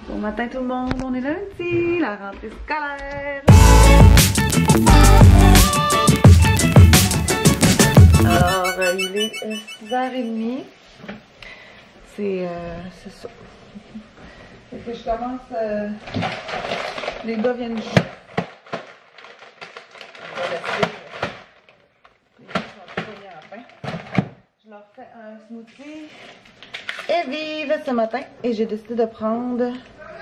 Bon matin tout le monde, on est lundi, la rentrée scolaire. Alors, il est 6h30. C'est ça. Fait que je commence. Les gars viennent jouer. Je leur fais un smoothie et vive ce matin. Et j'ai décidé de prendre.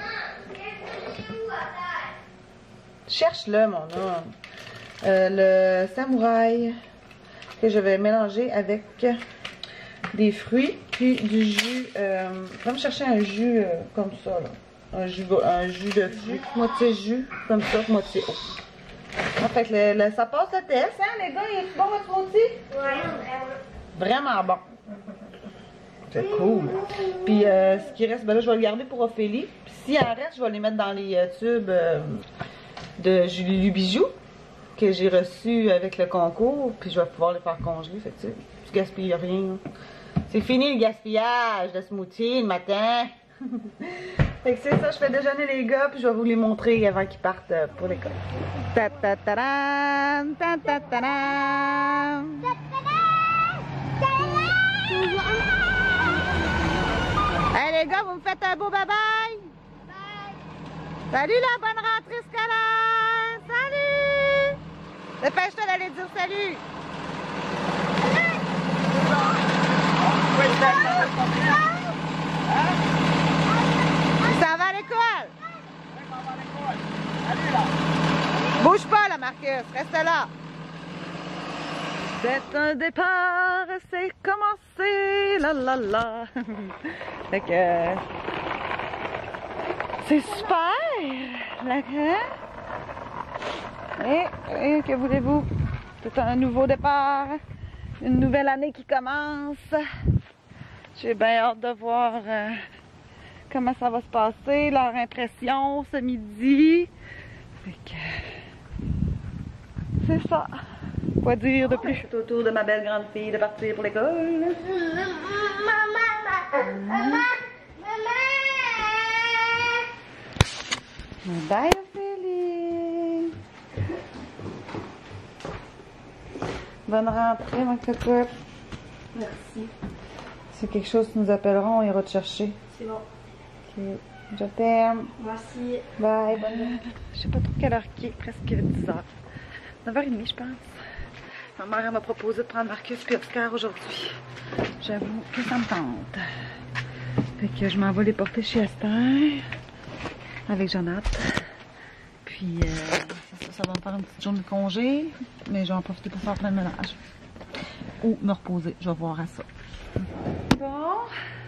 Cherche-le, mon homme. Le samouraï que je vais mélanger avec des fruits puis du jus. Je vais me chercher un jus comme ça, là. Un jus de fruits, moitié jus, comme ça, moitié eau. En fait, ça passe le test, hein, les gars? Il est bon votre smoothie? Ouais. Vraiment bon. C'est cool. Puis ce qui reste, ben là, je vais le garder pour Ophélie. Puis s'il en reste, je vais les mettre dans les tubes de Julie Bijou que j'ai reçu avec le concours. Puis je vais pouvoir les faire congeler. Fait que tu gaspilles rien. C'est fini le gaspillage de smoothie le matin. Fait que c'est ça, je fais déjeuner les gars, puis je vais vous les montrer avant qu'ils partent pour l'école. Ta-ta-ta-ram, ta-ta-ta-ram. Hey les gars, vous me faites un beau bye-bye. Salut la bonne rentrée scolaire. Salut. Dépêche-toi d'aller dire salut. Ça va à l'école? Bouge pas là, Marcus, reste là. C'est un départ, c'est commencé, la la la. Fait que c'est super, la et que voulez-vous? C'est un nouveau départ, une nouvelle année qui commence. J'ai bien hâte de voir comment ça va se passer, leur impression ce midi. Fait que c'est ça. Quoi dire de plus? C'est au tour de ma belle grande fille de partir pour l'école. Bye Ophélie. Bonne rentrée ma cocotte. Merci. Si quelque chose nous appellerons, on ira te chercher. C'est bon. Ok. Je t'aime. Merci. Bye, bonne nuit. Je sais pas trop quelle heure qui est, presque 10h. 9h30, je pense. Ma mère elle m'a proposé de prendre Marcus et Oscar aujourd'hui. J'avoue que ça me tente. Fait que je m'en vais les porter chez Esther avec Jonathan. Puis ça va me faire une petite journée de congé, mais je vais en profiter pour faire plein de ménage. Ou me reposer, je vais voir à ça. Bon.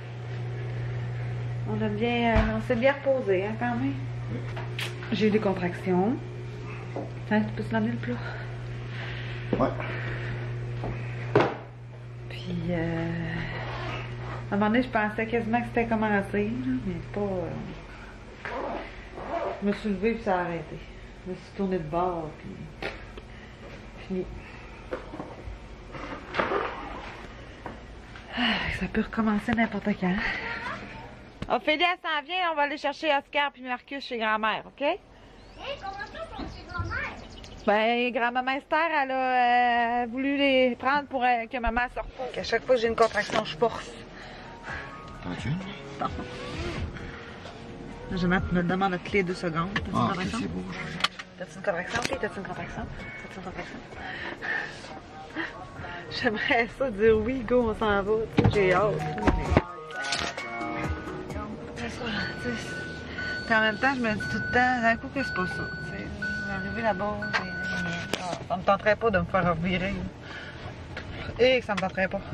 On s'est bien reposé, hein, quand même. J'ai eu des contractions. Hein, tu peux se l'amener le plat? Ouais. Puis, à un moment donné, je pensais quasiment que c'était commencé, là, mais pas... Je me suis levée puis ça a arrêté. Je me suis tournée de bord, puis... Fini. Ça peut recommencer n'importe quand. Ophélie, elle s'en vient, on va aller chercher Oscar puis Marcus chez grand-mère, OK? Hé, comment ça, sont chez grand-mère? Ben, grand-maman Esther, elle a voulu les prendre pour que maman se repose. À chaque fois que j'ai une contraction, je force. Ok. Bon. Jonathan me demande de clé 2 secondes. T'as-tu une contraction? C'est beau. T'as-tu une contraction? Ok, t'as-tu une contraction? T'as-tu une contraction? J'aimerais ça dire oui, go, on s'en va. J'ai hâte. Puis en même temps, je me dis tout le temps, d'un coup, que c'est pas ça. Je vais arriver là-bas, ça me tenterait pas de me faire revirer. Et que ça me tenterait pas.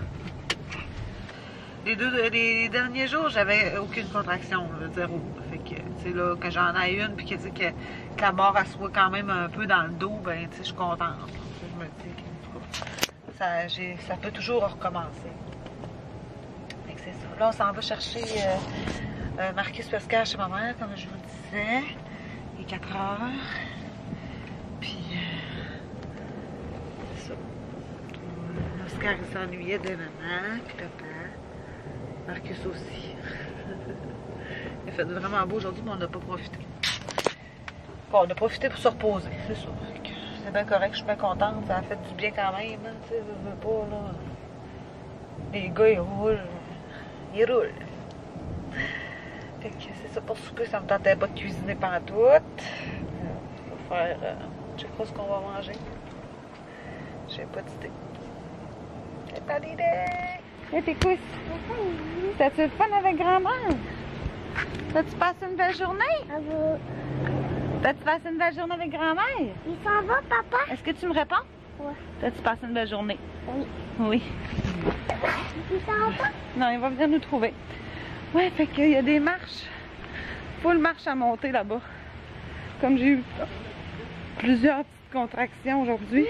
Les derniers jours, j'avais aucune contraction, là, 0. Fait que, tu sais, là, que j'en ai une, puis que la mort, elle soit quand même un peu dans le dos, ben, tu sais, je suis contente. Je me dis que, ça peut toujours recommencer. Fait que c'est ça. Là, on s'en va chercher Marcus et Oscar chez ma mère, comme je vous disais. Il est 4 heures. Puis, c'est ça. Oscar, il s'ennuyait de maman, puis papa. Marcus aussi. Il fait vraiment beau aujourd'hui, mais on n'a pas profité. Bon, on a profité pour se reposer, c'est ça. C'est bien correct, je suis bien contente. Ça a fait du bien quand même. Hein, tu sais, je veux pas, là. Les gars, ils roulent. Ils roulent. Fait que c'est ça pour souper, ça me tentait pas de cuisiner pantoute. On va faire. Je sais pas ce qu'on va manger. J'ai pas d'idée. J'ai pas d'idée. Et tes couilles? T'as-tu le fun avec grand-mère? T'as-tu passé une belle journée? T'as-tu passé une belle journée avec grand-mère? Il s'en va, papa? Est-ce que tu me réponds? Ouais. T'as-tu passé une belle journée? Oui. Oui. Il s'en va? Non, il va venir nous trouver. Ouais, fait qu'il y a des marches. Full marche à monter là-bas. Comme j'ai eu plusieurs petites contractions aujourd'hui,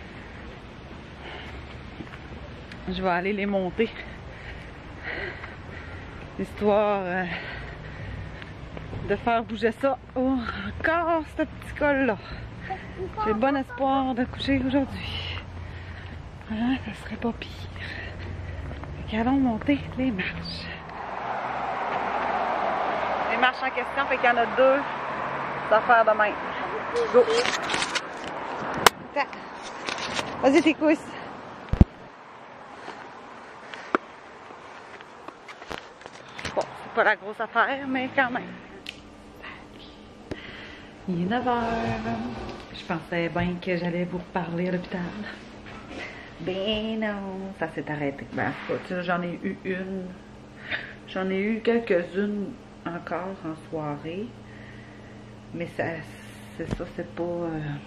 je vais aller les monter. Histoire de faire bouger ça. Oh, encore ce petit col-là. J'ai bon espoir de coucher aujourd'hui. Ah, ça serait pas pire. Fait qu'allons monter les marches. Les marches en question, fait qu'il y en a deux à faire de même. Go! Vas-y tes couilles. Bon, c'est pas la grosse affaire, mais quand même. Il est 9h. Je pensais bien que j'allais vous reparler à l'hôpital. Ben non, ça s'est arrêté. Ben, j'en ai eu une. J'en ai eu quelques-unes encore en soirée. Mais c'est ça, c'est pas...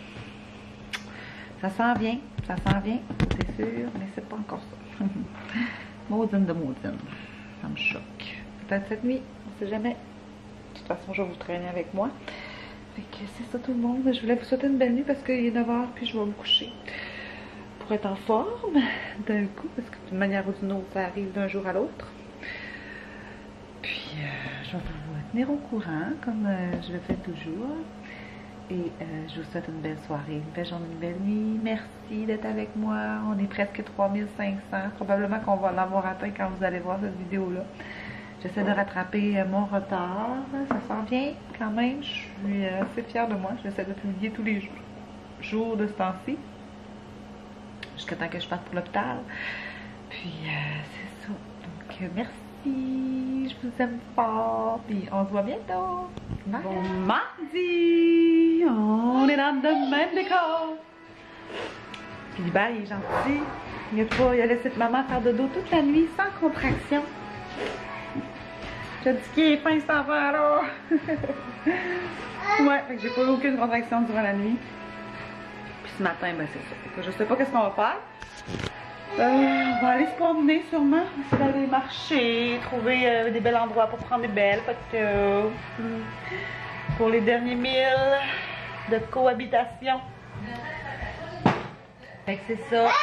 ça s'en vient, c'est sûr, mais c'est pas encore ça. Maudine de maudine. Ça me choque. Peut-être cette nuit, on sait jamais. De toute façon, je vais vous traîner avec moi. Fait que c'est ça tout le monde. Je voulais vous souhaiter une belle nuit parce qu'il est 9h puis je vais me coucher. Pour être en forme d'un coup, parce que d'une manière ou d'une autre, ça arrive d'un jour à l'autre. Puis je vais vous tenir au courant, comme je le fais toujours. Et je vous souhaite une belle soirée, une belle journée, une belle nuit. Merci d'être avec moi. On est presque 3500. Probablement qu'on va l'avoir atteint quand vous allez voir cette vidéo-là. J'essaie de rattraper mon retard. Ça s'en vient quand même. Je suis assez fière de moi. J'essaie de publier tous les jours de ce temps-ci. Jusqu'à temps que je parte pour l'hôpital. Puis c'est ça. Donc merci. Je vous aime fort. Puis on se voit bientôt. Bye. Bon mardi. On est dans le même décor. Puis ben, il est gentil. Il a laissé maman faire dodo toute la nuit sans contraction. J'ai dit qu'il est fin cet enfant-là. Ouais, fait que j'ai pas eu aucune contraction durant la nuit. Puis ce matin, ben c'est ça. Fait que je sais pas qu'est-ce qu'on va faire. On va aller se promener sûrement. On va aller marcher, trouver des bels endroits pour prendre des belles photos. Pour les derniers 1000 de cohabitation. Fait que c'est ça.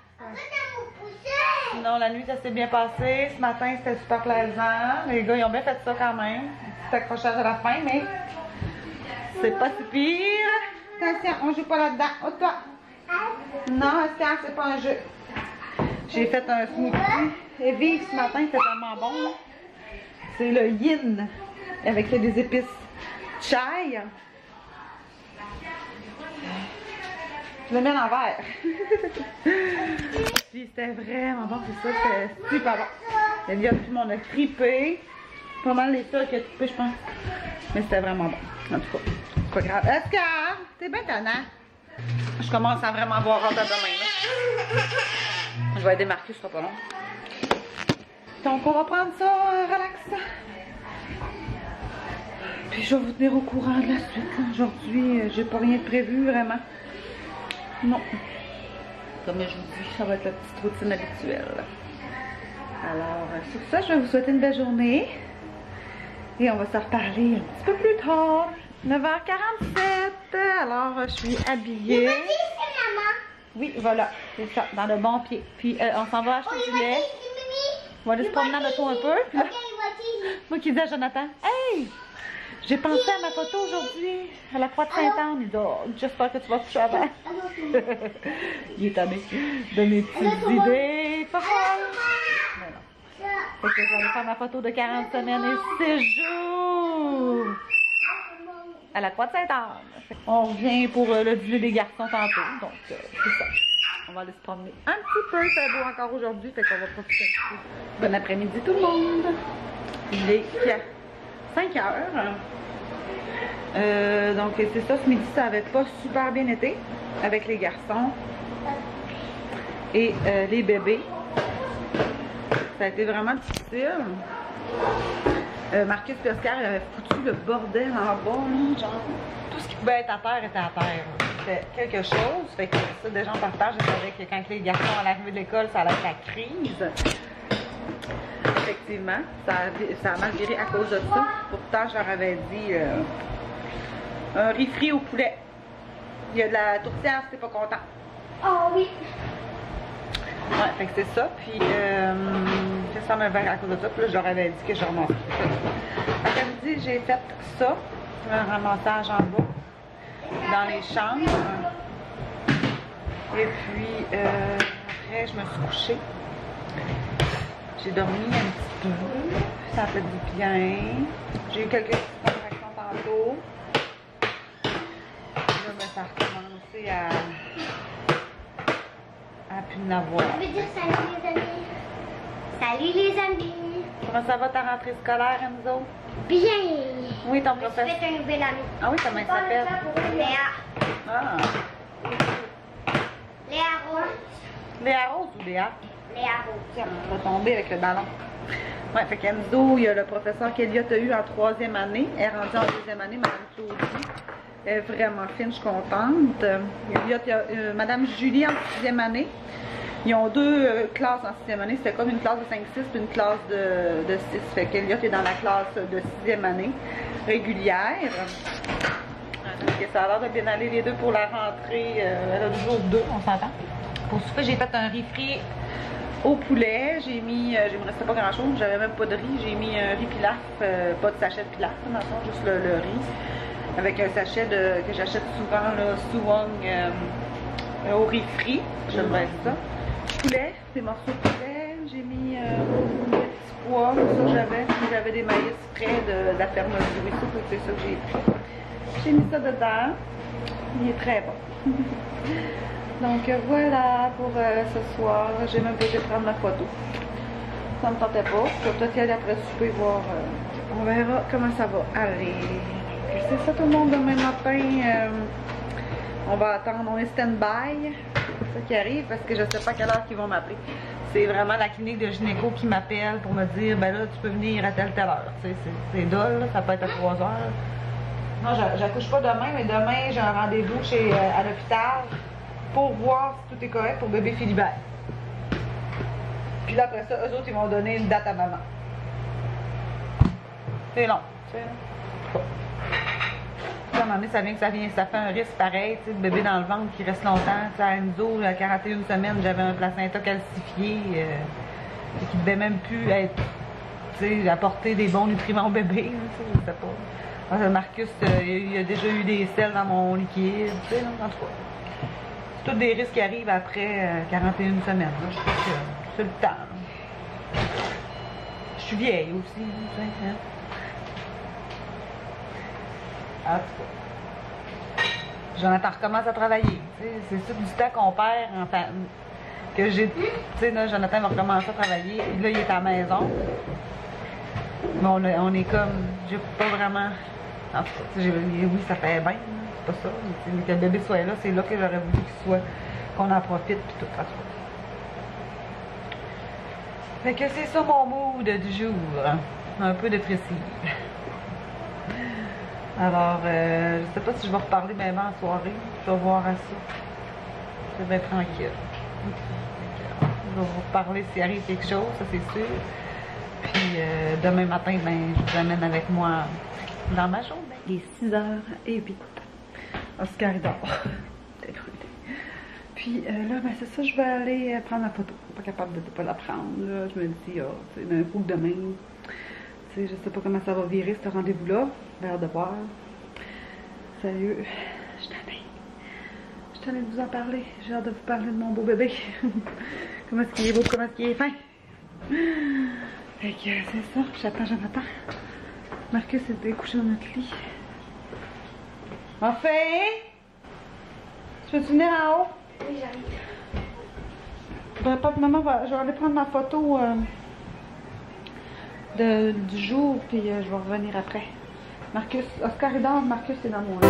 Sinon, la nuit, ça s'est bien passé. Ce matin, c'était super plaisant. Les gars, ils ont bien fait ça quand même. Un petit accrochage à la fin, mais c'est pas si pire. Attention, on joue pas là-dedans. Oh, toi. Non, Oscar, c'est pas un jeu. J'ai fait un smoothie heavy ce matin, c'est tellement bon. C'est le yin avec des épices chai. Je le mets à l'envers. Puis c'était vraiment bon, c'est ça, c'était super bon. Les gars, tout le monde a trippé. Pas mal les seuls qui ont trippé, je pense. Mais c'était vraiment bon. En tout cas, c'est pas grave. Oscar, t'es bien tannant. Je commence à vraiment avoir hâte à demain. Là. Je vais être démarquée, ce sera pas long. Donc on va prendre ça, relax. Puis je vais vous tenir au courant de la suite. Aujourd'hui, j'ai pas rien de prévu vraiment. Non. Comme je vous dis, ça va être la petite routine habituelle. Alors, sur ça, je vais vous souhaiter une belle journée. Et on va se reparler un petit peu plus tard. 9h47. Alors, je suis habillée. Oui, voilà, c'est ça, dans le bon pied. Puis on s'en va acheter du lait. On va aller se promener en auto un peu. Puis là, moi qui dis à Jonathan, hey, j'ai pensé à ma photo aujourd'hui, à la croix de Sainte-Anne. Il dit, oh, j'espère que tu vas coucher avant. Il est tanné de mes petites idées. Pas folles. Mais non. Fait que je vais aller faire ma photo de 40 semaines et 6 jours. Coucou! À la Croix de Sainte-Anne. On revient pour le dîner des garçons tantôt. Donc, c'est ça. On va aller se promener un petit peu. C'est beau encore aujourd'hui. Fait qu'on va profiter un petit peu. Bon après-midi tout le monde. Il est 5 heures. Donc, c'est ça. Ce midi, ça avait pas super bien été avec les garçons et les bébés. Ça a été vraiment difficile. Marcus et Oscar avaient foutu le bordel en bas, là, genre tout ce qui pouvait être à terre était à terre. C'était quelque chose. Fait que ça, déjà en partage, je savais que quand les garçons à l'arrivée de l'école, ça allait être la crise. Effectivement, ça a mal viré à cause de ça. Pourtant, je leur avais dit un riz frit au poulet. Il y a de la tourtière si t'es pas content. Oh oui. Ouais, fait que c'est ça. Puis, ça me verre à cause de ça. Puis là, je leur avais dit que je remontais. Après-midi, j'ai fait ça. Un ramassage en bas. Dans les chambres. Et puis, après, je me suis couchée. J'ai dormi un petit peu. Ça a fait du bien. J'ai eu quelques petites contractions tantôt. Là, ben, ça a recommencé à plus en avoir. Je veux dire salut les amis. Salut les amis. Comment ça va ta rentrée scolaire, Enzo? Bien. Oui, ton Je me suis professeur. fait un nouvel ami. Ah oui, comment il s'appelle? Léa. Ah. Léa Rose. Léa Rose ou Léa? Léa Rose. Tiens, on va tomber avec le ballon. Ouais, fait qu'Enzo, il y a le professeur qu'Eliott a eu en 3e année. Elle est rendue en 2e année, Mme Claudie. Elle est vraiment fine, je suis contente. Eliott, il y a Mme Julie en 6e année. Ils ont 2 classes en 6e année. C'était comme une classe de 5-6 puis une classe de 6. Fait qu'Eliott est dans la classe de 6e année régulière. Donc, ça a l'air de bien aller les deux pour la rentrée. Elle a toujours 2, on s'entend. Pour souper, j'ai fait un riz frit au poulet. J'ai mis, il me restait pas grand chose, j'avais même pas de riz. J'ai mis un riz pilaf, pas de sachet de pilaf, dans le fond, juste le riz. Avec un sachet que j'achète souvent, le Suwong au riz frit. J'aime bien ça. Poulet, des morceaux de poulet. J'ai mis des petits pois, ça j'avais des maïs frais de la ferme du ruisseau, c'est ça que j'ai pris. J'ai mis ça dedans. Il est très bon. Donc voilà pour ce soir. J'ai même pas été prendre ma photo. Ça me tentait pas. Je vais peut-être y aller après souper voir. On verra comment ça va aller. C'est ça tout le monde demain matin. On va attendre. On est stand-by. C'est ça qui arrive parce que je sais pas à quelle heure qu'ils vont m'appeler. C'est vraiment la clinique de gynéco qui m'appelle pour me dire ben là tu peux venir à telle heure. C'est dole, ça peut être à 3 heures. Non, j'accouche pas demain, mais demain j'ai un rendez-vous à l'hôpital pour voir si tout est correct pour bébé Philibert. Puis là, après ça, eux autres, ils vont donner une date à maman. C'est long, tu sais. À un moment donné, ça fait un risque pareil, tu sais, le bébé dans le ventre qui reste longtemps. Tu sais, à Enzo, à 41 semaines, j'avais un placenta calcifié qui ne devait même plus être, tu sais, apporter des bons nutriments au bébé, tu sais, je sais pas. Marcus, il a déjà eu des selles dans mon liquide, tu sais, en tout cas. C'est tous des risques qui arrivent après 41 semaines. Là. Je trouve que c'est le temps. Là. Je suis vieille aussi, tu sais. Hein? En tout cas. Jonathan recommence à travailler. C'est tout du temps qu'on perd en que j'ai. Tu sais, là, Jonathan va recommencer à travailler. Puis là, il est à la maison. Mais on est comme. J'ai pas vraiment. En tout cas, oui, ça fait bien. C'est pas ça. Mais que le bébé soit là, c'est là que j'aurais voulu qu'il soit. Qu'on en profite puis tout. En tout cas. Fait que c'est ça mon mood du jour. Un peu dépressif. Alors, je sais pas si je vais reparler même en soirée. Je vais voir à ça. Je vais être tranquille. Je vais vous reparler s'il arrive quelque chose, ça c'est sûr. Puis demain matin, ben, je vous amène avec moi dans ma journée. Il est 6h08. Oscar est dehors. Puis là, ben c'est ça, je vais aller prendre ma photo. Je suis pas capable de ne pas la prendre. Là. Je me dis, c'est d'un coup demain. Je sais pas comment ça va virer ce rendez-vous-là. J'ai hâte de voir. Sérieux, je suis tannée. Je suis tannée de vous en parler. J'ai hâte de vous parler de mon beau bébé. Comment est-ce qu'il est beau, comment est-ce qu'il est fin. Fait que c'est ça, j'attends Jonathan. Marcus était couché dans notre lit. Enfin! Tu veux-tu venir en haut? Oui, j'arrive. Faudrait pas que maman va. Je vais aller prendre ma photo du jour, puis je vais revenir après. Marcus, Oscar est dehors, Marcus est dans mon lit.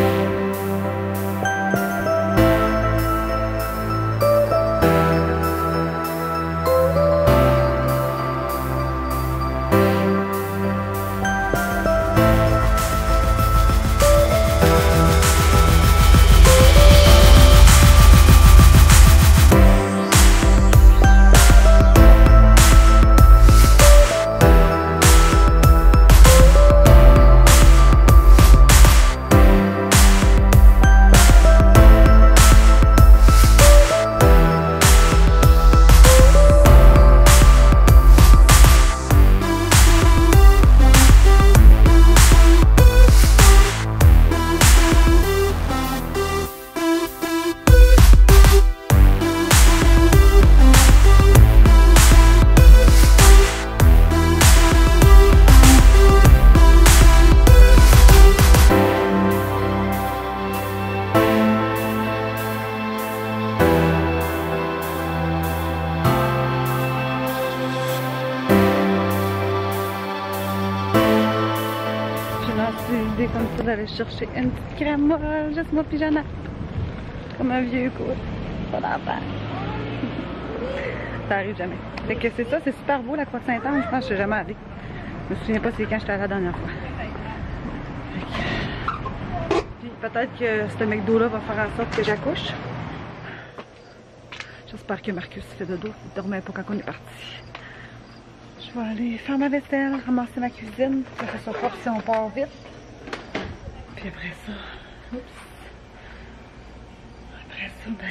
Comme ça d'aller chercher une petite crème molle, juste moi puis Jana. Comme un vieux couple. Pas d'enfant. Ça arrive jamais. Fait que c'est ça, c'est super beau la Croix de Saint-Anne. Je pense que je suis jamais allée. Je me souviens pas c'est quand j'étais allée la dernière fois. Puis peut-être que ce McDo-là va faire en sorte que j'accouche. J'espère que Marcus fait dodo. Il dormait pas quand on est parti. Je vais aller faire ma vaisselle, ramasser ma cuisine, pour que ça soit propre si on part vite. Puis après ça, oups, après ça, ben,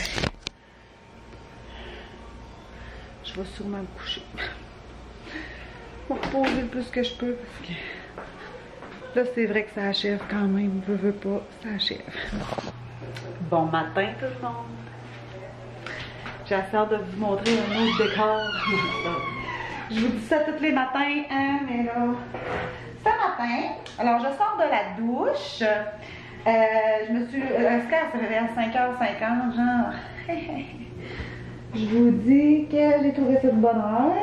je vais sûrement me coucher. Je vais reposer le plus que je peux parce que là, c'est vrai que ça achève quand même. Veux pas, ça achève. Bon matin tout le monde. J'essaie de vous montrer un autre décor. Je vous dis ça tous les matins, hein, mais là... Ce matin, alors je sors de la douche, je me suis... Oscar se réveille à 5h50, genre... Je vous dis que j'ai trouvé ça de bonne heure.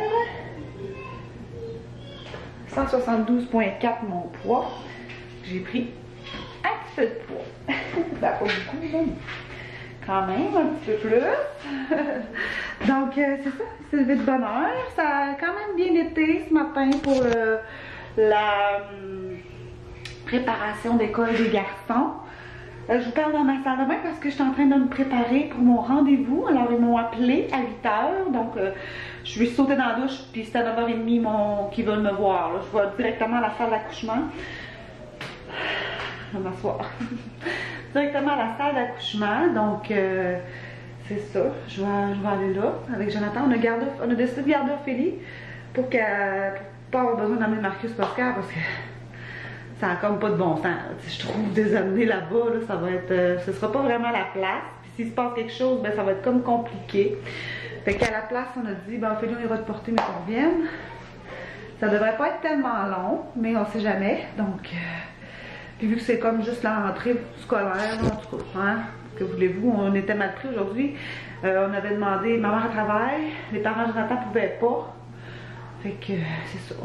172,4 mon poids. J'ai pris un petit peu de poids. Ça pas beaucoup, mais quand même un petit peu plus. Donc c'est ça, c'est levé de bonne heure. Ça a quand même bien été ce matin pour la préparation d'école des garçons. Je vous parle dans ma salle de bain parce que je suis en train de me préparer pour mon rendez-vous. Alors ils m'ont appelé à 8h, donc je suis sautée dans la douche, puis c'est à 9h30 qu'ils veulent me voir. Là. Je vais directement à la salle d'accouchement. Je vais m'asseoir. Directement à la salle d'accouchement, donc c'est ça. Je vais aller là avec Jonathan. On a décidé de garder Ophélie pour pas avoir besoin d'amener Marcus Oscar parce que ça n'a comme pas de bon sens. Je trouve des amener là-bas, là, ça va être, ce sera pas vraiment la place. Puis s'il se passe quelque chose, ben ça va être comme compliqué. Fait qu'à la place, on a dit, ben Ophélie, on ira te porter, mais qu'on revienne. Ça devrait pas être tellement long, mais on sait jamais. Donc, puis vu que c'est comme juste la rentrée scolaire, en tout cas, hein, que voulez-vous, on était mal pris aujourd'hui. On avait demandé, ma mère travaille, les parents de Jonathan ne pouvaient pas. Fait que c'est ça,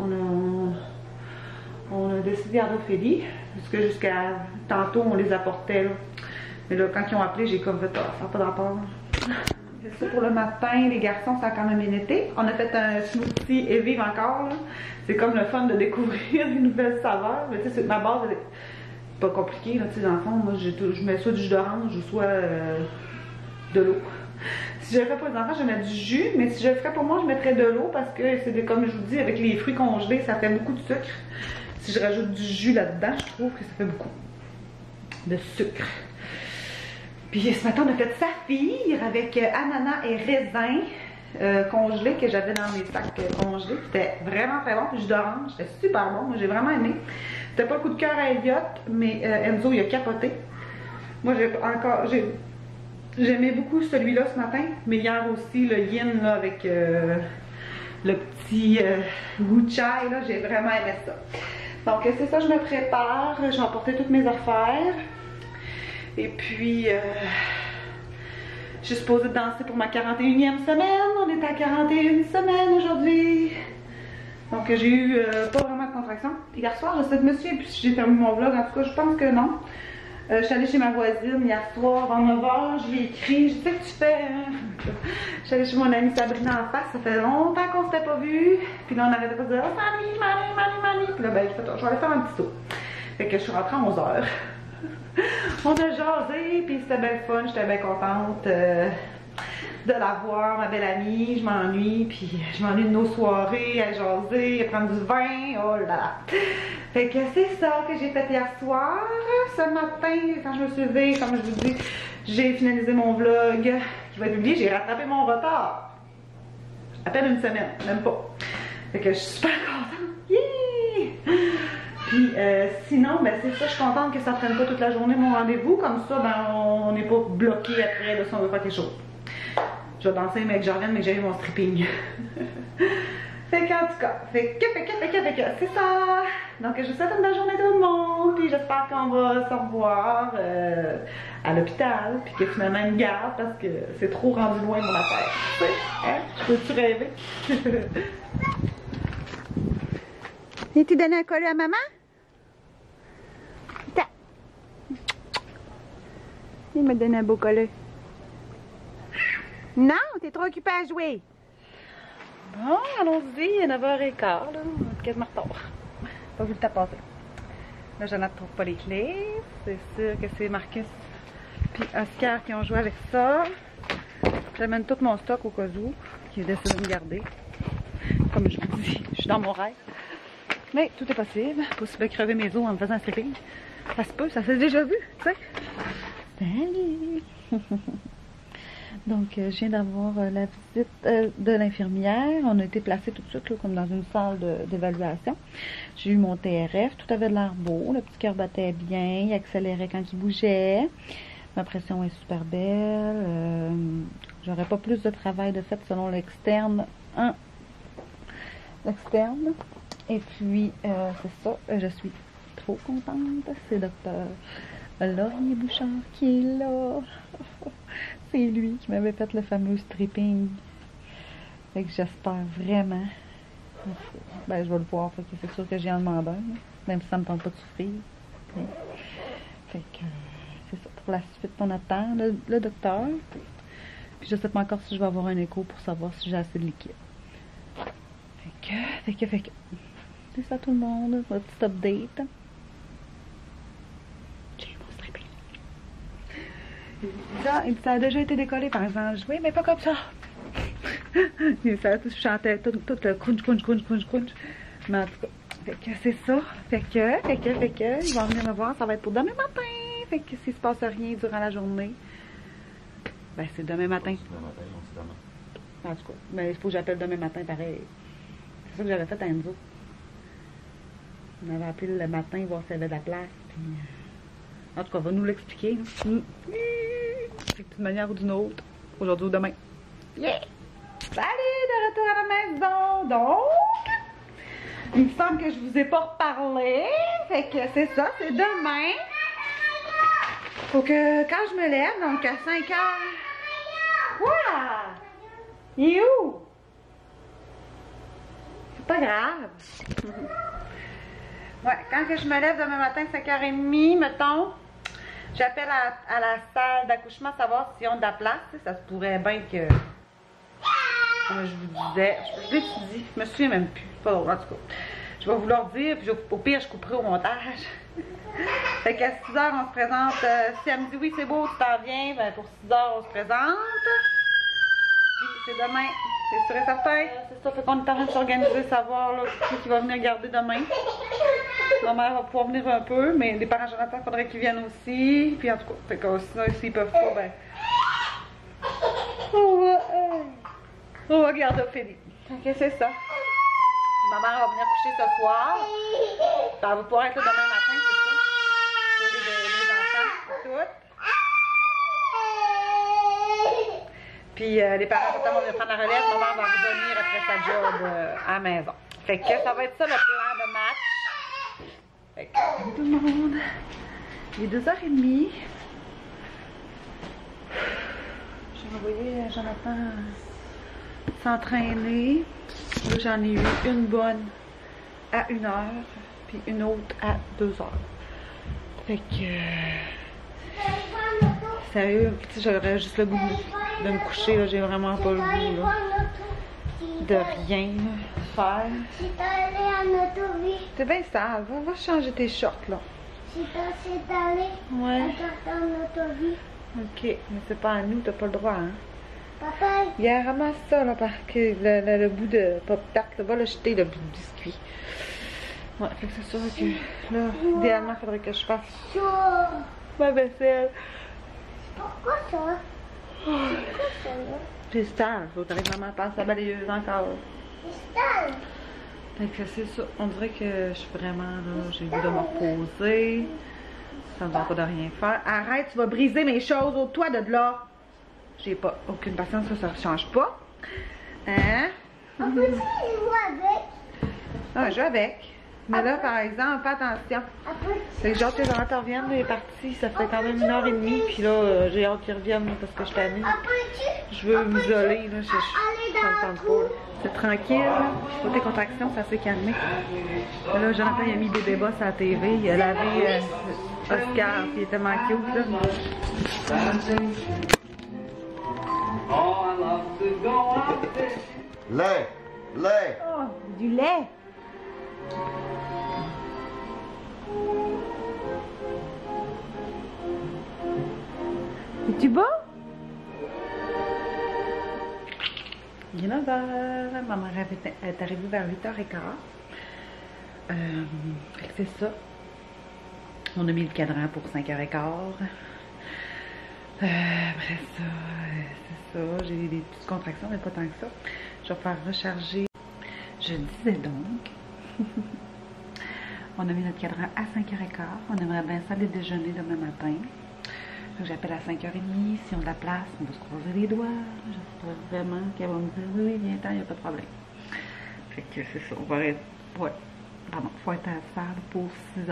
on a décidé de garder Ophélie, parce que jusqu'à tantôt on les apportait là. Mais là quand ils ont appelé, j'ai comme fait, ça n'a pas de rapport. C'est ça pour le matin, les garçons, ça a quand même bien été. On a fait un smoothie et vive encore là. C'est comme le fun de découvrir des nouvelles saveurs. Mais tu sais, ma base elle est pas compliquée là, tu sais, dans le fond, moi je mets soit du jus d'orange ou soit de l'eau. Si je le fais pour les enfants, je mets du jus, mais si je le ferais pour moi, je mettrais de l'eau parce que c'est comme je vous dis, avec les fruits congelés, ça fait beaucoup de sucre. Si je rajoute du jus là-dedans, je trouve que ça fait beaucoup de sucre. Puis ce matin, on a fait saphir avec ananas et raisin congelés que j'avais dans mes sacs congelés. C'était vraiment très bon. Puis jus d'orange, c'était super bon. Moi, j'ai vraiment aimé. C'était pas le coup de cœur à Elliot, mais Enzo, il a capoté. Moi, j'aimais beaucoup celui-là ce matin, mais hier aussi, le yin là, avec le petit goût de chai, j'ai vraiment aimé ça. Donc c'est ça, je me prépare, j'ai emporté toutes mes affaires. Et puis, je suis supposée danser pour ma 41e semaine. On est à 41 semaines aujourd'hui. Donc j'ai eu pas vraiment de contraction. Puis hier soir, je me suis, puis j'ai terminé mon vlog, en tout cas je pense que non. Je suis allée chez ma voisine hier soir, vers 9h, je lui ai écrit, je sais que tu fais. Hein? Je suis allée chez mon amie Sabrina en face, ça fait longtemps qu'on s'était pas vu. Puis là on arrêtait pas de dire, oh, Mani. Puis là ben, je vais aller faire un petit tour. Fait que je suis rentrée à 11h. On a jasé, puis c'était bien fun, j'étais bien contente de la voir, ma belle amie. Je m'ennuie, puis je m'ennuie de nos soirées, à jaser, à prendre du vin, oh là là. Fait que c'est ça que j'ai fait hier soir. Ce matin, quand je me suis levée, comme je vous dis, j'ai finalisé mon vlog qui va être publié, j'ai rattrapé mon retard. À peine une semaine, même pas. Fait que je suis super contente. Yeah! Puis sinon, ben c'est ça, je suis contente que ça prenne pas toute la journée mon rendez-vous. Comme ça, ben on n'est pas bloqué après là, si on veut faire quelque chose. Je vais danser, mais que je revienne, mais que j'ai eu mon stripping. Fait qu'en tout cas, fait que, c'est ça. Donc je vous souhaite une belle journée tout le monde. Puis j'espère qu'on va se revoir à l'hôpital. Puis que finalement ils me gardent parce que c'est trop rendu loin mon affaire. Tu sais, hein? Je peux-tu rêver? Et tu donnes un collier à maman? Il m'a donné un beau collier. Non, t'es trop occupée à jouer. Bon, allons-y, il est 9h15, là. On est quasiment en retard. Pas vu le temps passer. Là, Jeannette ne trouve pas les clés. C'est sûr que c'est Marcus puis Oscar qui ont joué avec ça. J'amène tout mon stock au cas où, qui est décidé de me garder. Comme je vous dis, je suis dans mon rêve. Mais tout est possible. Possible de crever mes os en me faisant un stripping. Ça se peut, ça s'est déjà vu, tu sais. Salut! Donc, je viens d'avoir la visite de l'infirmière. On a été placés tout de suite, là, comme dans une salle d'évaluation. J'ai eu mon TRF, tout avait de l'air beau. Le petit cœur battait bien, il accélérait quand il bougeait. Ma pression est super belle. J'aurais pas plus de travail de fait selon l'externe. L'externe. Et puis, c'est ça, je suis trop contente. C'est Dr. Laurier Bouchard qui est là. C'est lui qui m'avait fait le fameux stripping. Fait que j'espère vraiment. Ben, je vais le voir. Fait que c'est sûr que j'ai en demande un. Même si ça me tente pas de souffrir. Mais... Fait que c'est ça. Pour la suite, on attend le docteur. Puis je sais pas encore si je vais avoir un écho pour savoir si j'ai assez de liquide. Fait que. C'est ça tout le monde. Un petit update. Ça a déjà été décollé par exemple. Oui, mais pas comme ça. Ça chantait tout le crunch. Mais en tout cas, fait que c'est ça. Fait que, ils vont venir me voir. Ça va être pour demain matin. Fait que s'il se passe rien durant la journée, ben c'est demain matin. Demain matin, on se demain. En tout cas, mais il faut que j'appelle demain matin pareil. C'est ça que j'avais fait à Enzo. On avait appelé le matin, voir s'il y avait de la place. Puis... En tout cas, on va nous l'expliquer. D'une manière ou d'une autre. Aujourd'hui ou demain. Yeah! Salut! De retour à la maison. Donc, il me semble que je vous ai pas reparlé. Fait que c'est ça, c'est demain. Faut que quand je me lève, donc à 5h. Quoi? Il est où? C'est pas grave. Ouais, quand que je me lève demain matin, 5h30, mettons, j'appelle à la salle d'accouchement savoir s'ils ont de la place. Ça se pourrait bien que... Comme je vous disais, je l'ai dit, je me souviens même plus. Pas drôle, en tout cas. Je vais vous leur dire, puis au pire, je couperai au montage. Fait qu'à 6h, on se présente. Si elle me dit oui, c'est beau, tu t'en viens, ben pour 6h, on se présente. Puis c'est demain, c'est sûr et certain. C'est ça, fait qu'on est en train de s'organiser, savoir là, qui va venir garder demain. Ma mère va pouvoir venir un peu, mais les parents Jonathan, il faudrait qu'ils viennent aussi. Puis en tout cas, fait que sinon, s'ils peuvent pas, ben. On va garder Ophélie. Ok, c'est ça. Ma mère va venir coucher ce soir. Elle va pouvoir être là demain matin, c'est ça. Pour les enfants, toutes. Puis les parents vont venir prendre la relève. Ma mère va revenir après sa job à la maison. Fait que ça va être ça le plan de match. Fait que, salut tout le monde. Il est 2h30. J'ai envoyé Jonathan s'entraîner. Là, j'en ai eu une bonne à 1h, puis une autre à 2h. Fait que... sérieux, j'aurais juste le goût de me coucher, là. J'ai vraiment pas le goût, là, de rien faire. C'est allé en autovie. T'es bien sale, va changer tes shorts, là. C'est allé Ouais. en autovie. Ok, mais c'est pas à nous, t'as pas le droit, hein. Papa, Viens, ramasse ça, là, parce que le bout de pop-tart, là, va le jeter, le bout de biscuit. Ouais, fait que c'est sûr que, là, idéalement, il faudrait que je fasse ça. ma vaisselle. Pourquoi ça? Pourquoi ça, là? C'est sale, faudrait que maman passe la balayeuse encore. C'est sale. Fait que c'est ça, on dirait que je suis vraiment, là, j'ai le goût de me reposer. Ça me tente pas de rien faire. Arrête, tu vas briser mes choses, ôte-toi de là. J'ai pas aucune patience, ça change pas. Hein? On peut jouer avec? Ah, je joue avec. Mais là, par exemple, fais attention. C'est que genre que les enfants reviennent, il est parti, ça fait quand même 1h30, puis là, j'ai hâte qu'ils reviennent parce que je suis amie. Je veux m'isoler, là, ça me tente pas. C'est tranquille, là. Côté contraction, ça s'est calmé. Là, Jonathan, il a mis des débats sur la TV, il a lavé Oscar, puis il était tellement cute, là. Lait! Lait! Oh, du lait! Es-tu beau? Il est 9h. Maman est arrivée vers 8h15. C'est ça. On a mis le cadran pour 5h15. Après ça, c'est ça. J'ai des petites contractions, mais pas tant que ça. Je vais faire recharger. Je disais donc. On a mis notre cadran à 5h15. On aimerait bien ça aller déjeuner demain matin. J'appelle à 5h30. Si on a de la place, on va se croiser les doigts. J'espère vraiment qu'elle va me dire oui, viens-t'en, il n'y a pas de problème. Fait que c'est ça. On va être. Ouais. Pardon, faut être à la salle pour 6h.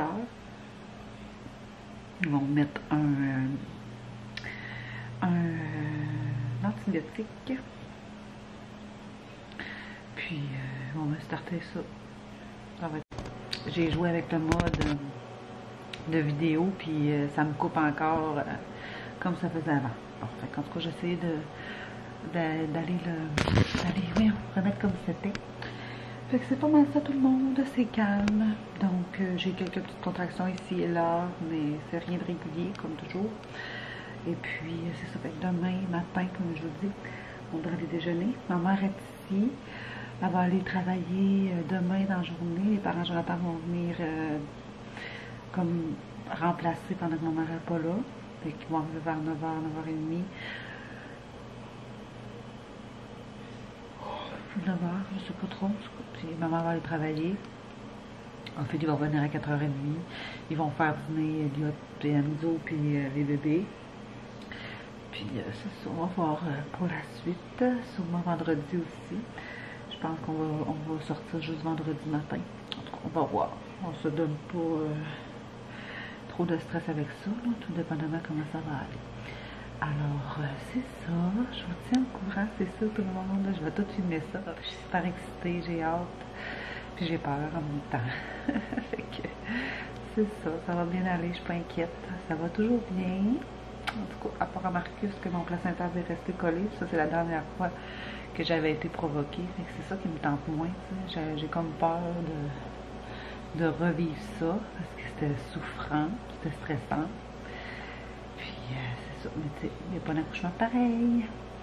Ils vont mettre un antibiotique. Puis on va starter ça. Ça va être... J'ai joué avec le mode de vidéo, puis ça me coupe encore comme ça faisait avant. Bon, fait qu'en tout cas, j'essaie d'aller remettre comme c'était. Fait que c'est pas mal ça, tout le monde, c'est calme. Donc j'ai quelques petites contractions ici et là, mais c'est rien de régulier, comme toujours. Et puis c'est ça, fait que demain matin, comme je vous dis, on devrait aller déjeuner. Ma mère est ici. Elle va aller travailler demain dans la journée. Les parents Jonathan vont venir comme remplacer pendant que ma mère n'est pas là. Fait qu'ils vont arriver vers 9h, 9h30. 9h, je sais pas trop. Puis ma mère va aller travailler. En fait, ils vont venir à 4h30. Ils vont faire dîner Elliot et Enzo puis les bébés. Puis c'est ça, on va voir pour la suite. Sûrement vendredi aussi. Je pense qu'on va sortir juste vendredi matin. En tout cas, on va voir. On se donne pas trop de stress avec ça, là, tout dépendamment comment ça va aller. Alors, c'est ça. Je vous tiens au courant, c'est ça tout le monde. Je vais tout filmer ça. Je suis super excitée, j'ai hâte. Puis j'ai peur en même temps. Fait que c'est ça, ça va bien aller, je suis pas inquiète. Ça va toujours bien. En tout cas, à part à Marcus que mon placenta est resté collé. Ça, c'est la dernière fois que j'avais été provoquée. Fait que c'est ça qui me tente moins. J'ai comme peur de revivre ça parce que c'était souffrant, c'était stressant. Puis c'est ça, mais tu sais, il n'y a pas d'accouchement pareil.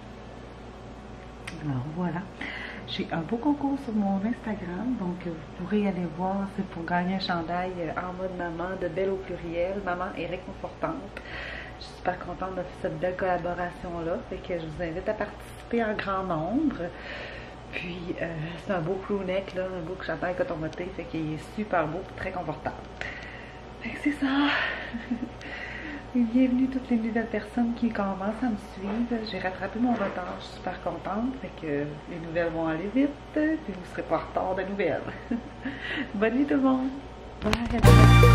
Alors voilà. J'ai un beau concours sur mon Instagram, donc vous pourrez aller voir, c'est pour gagner un chandail en mode maman, de belle au pluriel, maman est réconfortante. Je suis super contente de faire cette belle collaboration-là, fait que je vous invite à participer en grand nombre. Puis c'est un beau crew neck, là, un beau chandail coton-moté, fait qu'il est super beau, très confortable. Fait que c'est ça. Bienvenue toutes les nouvelles personnes qui commencent à me suivre. J'ai rattrapé mon retard, je suis super contente. Fait que les nouvelles vont aller vite, puis vous ne serez pas en retard de nouvelles. Bonne nuit tout le monde. Bye.